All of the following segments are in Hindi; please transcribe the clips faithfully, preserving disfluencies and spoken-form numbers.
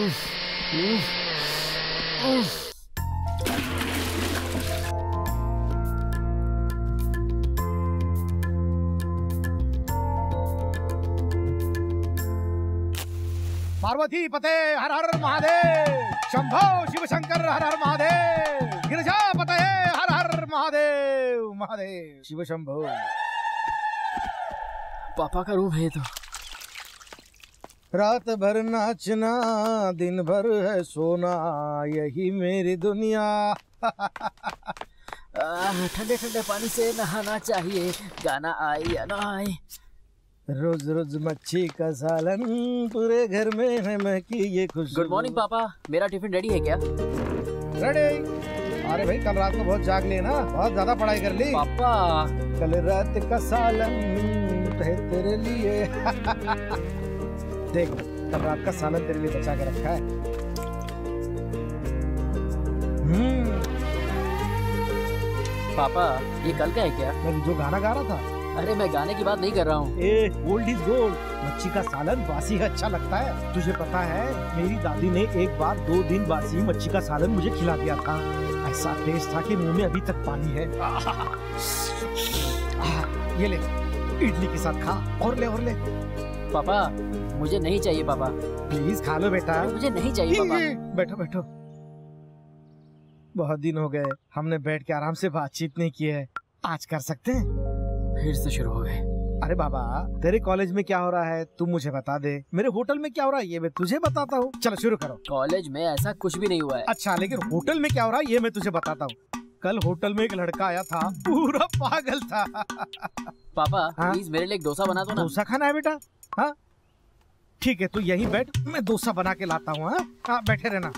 पार्वती पते हर हर महादेव, शंभो शिव शंकर हर हर महादेव, गिरिजा पते हर हर महादेव, महादेव शिव शंभो। पापा का रूप है तो। रात भर नाचना, दिन भर है सोना, यही मेरी दुनिया। ठंडे ठंडे पानी से नहाना चाहिए, गाना आए या ना आए। रोज रोज मच्छी का सालन, पूरे घर में है महकी ये खुशबू। गुड मॉर्निंग पापा, मेरा टिफिन रेडी है क्या? रेडी। अरे भाई कल रात को बहुत जाग लिए ना, बहुत ज्यादा पढ़ाई कर ली। पापा कल रात का सालन है तेरे लिए। देख कल रात का सालन तेरे लिए बचा के रखा है। हम्म पापा ये कल का है क्या? मैं जो गाना गा रहा था। अरे मैं गाने की बात नहीं कर रहा हूँ। ए गोल्ड इज गोल्ड, मच्छी का सालन बासी है अच्छा लगता है। तुझे पता है मेरी दादी ने एक बार दो दिन बासी मच्छी का सालन मुझे खिला दिया था। ऐसा टेस्ट था कि मुंह में अभी तक पानी है। ये ले इडली के साथ खा, और ले और ले। पापा मुझे नहीं चाहिए पापा। प्लीज खा लो बेटा। मुझे नहीं चाहिए पापा। बैठो बैठो। बहुत दिन हो गए हमने बैठ के आराम से बातचीत नहीं की है, आज कर सकते हैं? फिर से शुरू हो गए। अरे बाबा तेरे कॉलेज में क्या हो रहा है तू मुझे बता दे, मेरे होटल में क्या हो रहा है ये मैं तुझे बताता हूँ। चलो शुरू करो। कॉलेज में ऐसा कुछ भी नहीं हुआ है। अच्छा लेकिन होटल में क्या हो रहा है ये मैं तुझे बताता हूँ। कल होटल में एक लड़का आया था, पूरा पागल था। पापा हाँ? प्लीज मेरे लिए एक डोसा बना दो ना। डोसा खाना है बेटा? हाँ ठीक है तू यहीं बैठ, मैं डोसा बना के लाता हूँ। हाँ हाँ बैठे रहना।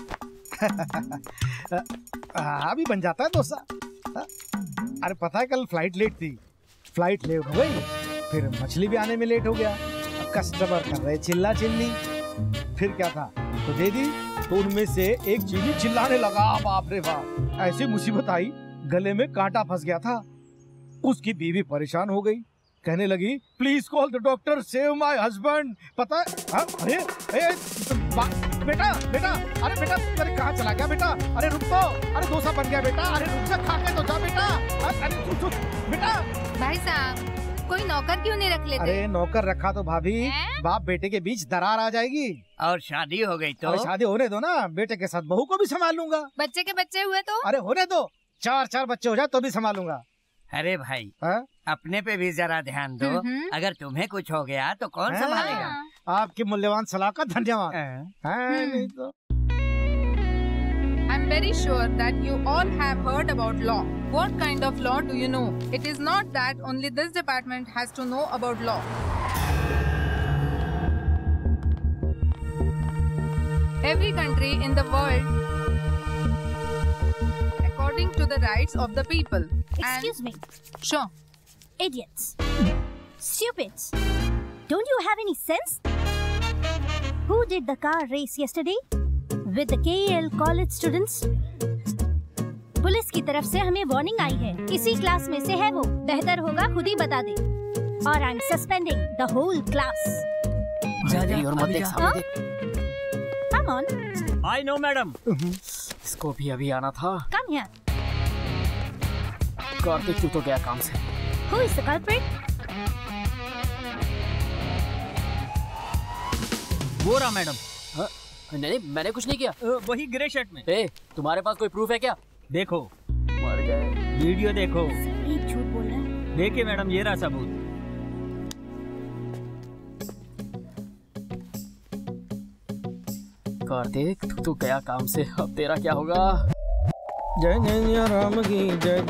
अभी बन जाता है डोसा। अरे पता है कल फ्लाइट लेट थी, फ्लाइट लेट हो गई, फिर मछली भी आने में लेट हो गया। कस्टमर कर रहे चिल्ला चिल्ली, फिर क्या था तो दे दी, तो उनमें से एक चीनी चिल्लाने लगा बाप रे बाप। ऐसी मुसीबत आई गले में कांटा फंस गया था। उसकी बीवी परेशान हो गई, कहने लगी please call the doctor, save my husband. पता है हाँ? अरे ए, बेटा बेटा अरे बेटा अरे कहाँ चला गया बेटा? अरे रुक तो, अरे डोसा बन गया बेटा, अरे रुक जा खा के तो जा बेटा। अरे रुक रुक बेटा। भाई साहब कोई नौकर क्यों नहीं रख लेते? अरे नौकर रखा तो भाभी बाप बेटे के बीच दरार आ जाएगी। और शादी हो गई तो? अरे शादी होने दो ना, बेटे के साथ बहू को भी संभाल लूंगा। बच्चे के बच्चे हुए तो? अरे होने दो, चार चार बच्चे हो जाए तो भी संभालूंगा। अरे भाई हा? अपने पे भी जरा ध्यान दो, अगर तुम्हें कुछ हो गया तो कौन संभालेगा? आपकी मूल्यवान सलाह का धन्यवाद। नहीं तो I'm very sure that you all have heard about law. What kind of law do you know? It is not that only this department has to know about law. Every country in the world according to the rights of the people. Excuse me. Sure. Idiots. Stupids. Don't you have any sense? Who did the car race yesterday? With the K E L college students? Police की तरफ से हमें वार्निंग आई है, इसी क्लास में से है वो, बेहतर होगा खुद ही बता दे। और I am suspending the whole class. जा जा और मत देख सामने देख। Come on. I know madam. इसको भी अभी आना था। Come here. कार्तिक तू तो गया काम से। Who is the culprit? वो रहा मैडम। नहीं नहीं मैंने कुछ नहीं किया। वही ग्रे शर्ट में। ए, तुम्हारे पास कोई प्रूफ है क्या? देखो मर गए। वीडियो देखो। एक झूठ बोल रहा है। देखिए मैडम ये रहा सबूत। कार्तिक तू तो गया काम से, अब तेरा क्या होगा? जय जय जय राम की जय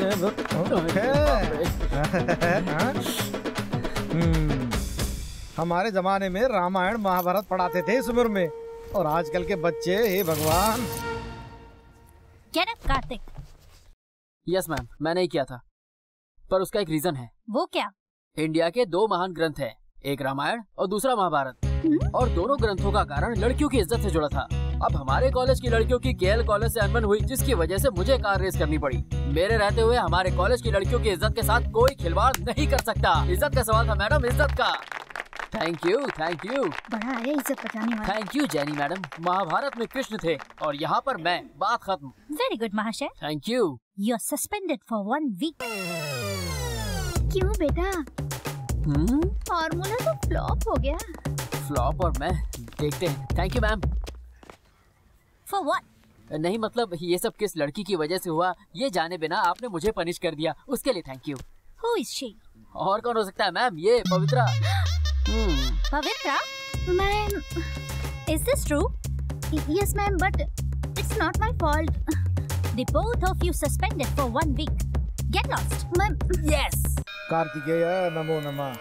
जय। हमारे जमाने में रामायण महाभारत पढ़ाते थे इस उम्र में, और आजकल के बच्चे हे भगवान। Get up, Kartik. Yes ma'am मैंने ही किया था, पर उसका एक रीजन है। वो क्या? इंडिया के दो महान ग्रंथ हैं, एक रामायण और दूसरा महाभारत, और दोनों ग्रंथों का कारण लड़कियों की इज्जत से जुड़ा था। अब हमारे कॉलेज की लड़कियों की केएल कॉलेज से अनबन हुई, जिसकी वजह से मुझे कार रेस करनी पड़ी। मेरे रहते हुए हमारे कॉलेज की लड़कियों की इज्जत के साथ कोई खिलवाड़ नहीं कर सकता। इज्जत का सवाल था मैडम, इज्जत का। थैंक यू थैंक यू बड़ा आया इज्जत बचाने वाला। Thank you Jenny madam. Mahabharat में कृष्ण थे और यहाँ पर मैं। बात खत्म। वेरी गुड महाशय। Thank you. You are suspended for one week. क्यों बेटा? हम्म फॉर्मूला तो फ्लॉप हो गया। फ्लॉप और मैं देखते हैं। Thank you ma'am. For what? नहीं मतलब ये सब किस लड़की की वजह से हुआ ये जाने बिना आपने मुझे पनिश कर दिया, उसके लिए thank you. Who is she? और कौन हो सकता है मैम? ये पवित्रा। हम्म Pavitra? Ma'am, is this true? Yes ma'am, but it's not my fault. The both of you suspended for one week. Get lost. Ma'am, yes. Kartikeya नमो नमः।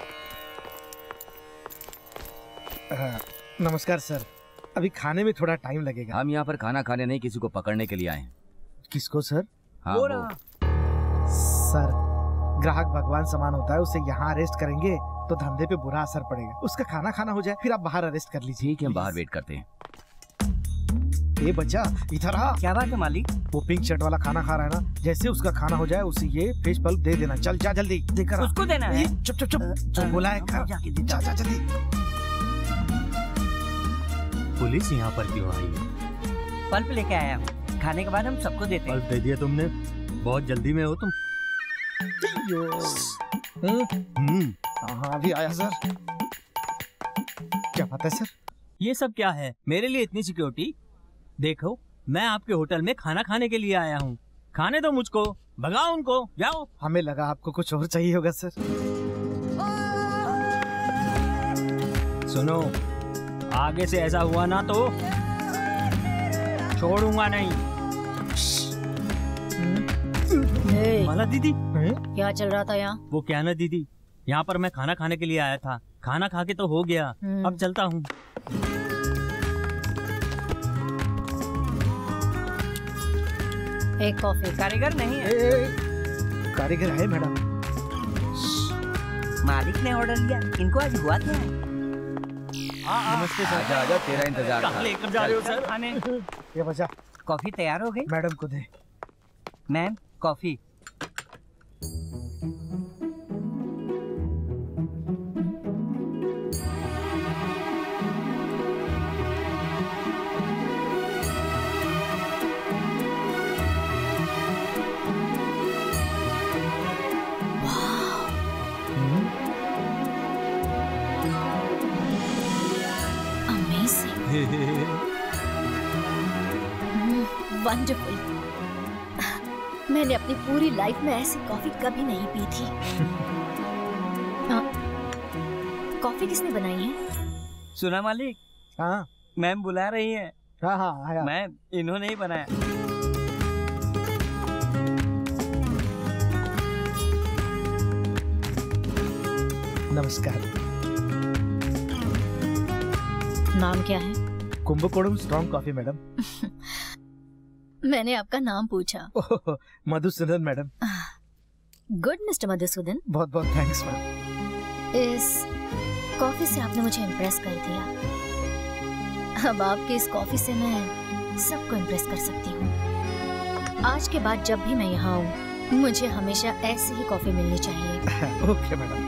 हाँ, नमस्कार सर। अभी खाने में थोड़ा टाइम लगेगा। हम यहाँ पर खाना खाने नहीं, किसी को पकड़ने के लिए आए हैं। किसको सर? हाँ वो। सर, ग्राहक भगवान समान होता है, उसे यहाँ अरेस्ट करेंगे तो धंधे पे बुरा असर पड़ेगा। उसका खाना खाना हो जाए फिर आप बाहर अरेस्ट कर लीजिए। ठीक है, हम बाहर वेट करते हैं। ए बच्चा इधर आ। क्या बात है मालिक? वो पिंक शर्ट वाला खाना खा रहा है ना, जैसे उसका खाना हो जाए उसे ये फेस पल्प दे देना। चल जा जल्दी देकर आ। उसको देना है? चुप चुप चुप जो बोला है कर। जाके दे। जा जा जल्दी। पुलिस यहाँ पर क्यों आई? पल्प लेके आया हूँ, खाने के बाद हम सबको देते हैं। पल्प दे दिया तुमने? बहुत जल्दी में हो तुम। हम्म हाँ अभी आया सर। क्या बात है सर? ये सब क्या है? मेरे लिए इतनी सिक्योरिटी? देखो, मैं आपके होटल में खाना खाने के लिए आया हूँ। खाने दो मुझको, भगाओ उनको, जाओ। हमें लगा आपको कुछ और चाहिए होगा सर। सुनो, आगे से ऐसा हुआ ना तो छोड़ूंगा नहीं। माला दीदी, क्या चल रहा था यहाँ? वो क्या ना दीदी, यहाँ पर मैं खाना खाने के लिए आया था। खाना खा के तो हो गया, अब चलता हूँ। एक कॉफी। कारीगर नहीं है? ए, ए, कारीगर है मैडम। मालिक ने ऑर्डर लिया, इनको आज हुआ क्या है? नमस्ते सर। आजा आजा, तेरा इंतजार कहाँ था। लेकर जा रहे हो सर? खाने। ये बच्चा कॉफी तैयार हो गई? मैडम को दे। Ma'am, coffee. वंडरफुल। मैंने अपनी पूरी लाइफ में ऐसी कॉफी कभी नहीं पी थी। कॉफी किसने बनाई है? सुना मालिक? हाँ मैम बुला रही है। हाँ हाँ आया। मैम, इन्होंने ही बनाया। नमस्कार। नाम क्या है? Kumbakonam strong coffee madam. मैंने आपका नाम पूछा। ओह, Madhusudan madam. Good mister Madhusudan. बहुत बहुत थैंक्स मैम। इस कॉफी से आपने मुझे इम्प्रेस कर दिया। अब आपकी इस कॉफी से मैं सबको इम्प्रेस कर सकती हूँ। आज के बाद जब भी मैं यहाँ आऊँ मुझे हमेशा ऐसी ही कॉफी मिलनी चाहिए। Okay madam.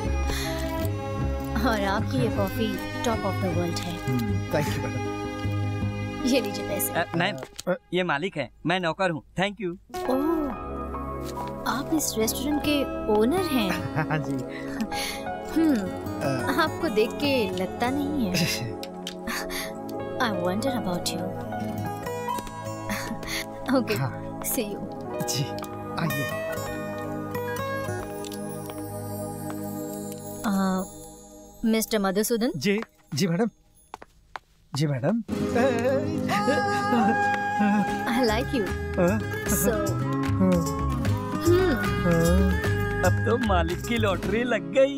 और आपकी ये coffee top of the world है। Thank you madam. ये लीजिए पैसे। मैम, ये मालिक है, मैं नौकर हूँ। Thank you. ओह, आप इस रेस्टोरेंट के ओनर हैं? हाँ जी। हम्म, आपको देख के लगता नहीं है। I wonder about you. Okay, see you. जी, आइए। मिस्टर मधुसूदन। जी जी मैडम। जी madam. I like you. So. अब तो मालिक की लॉटरी लग गई।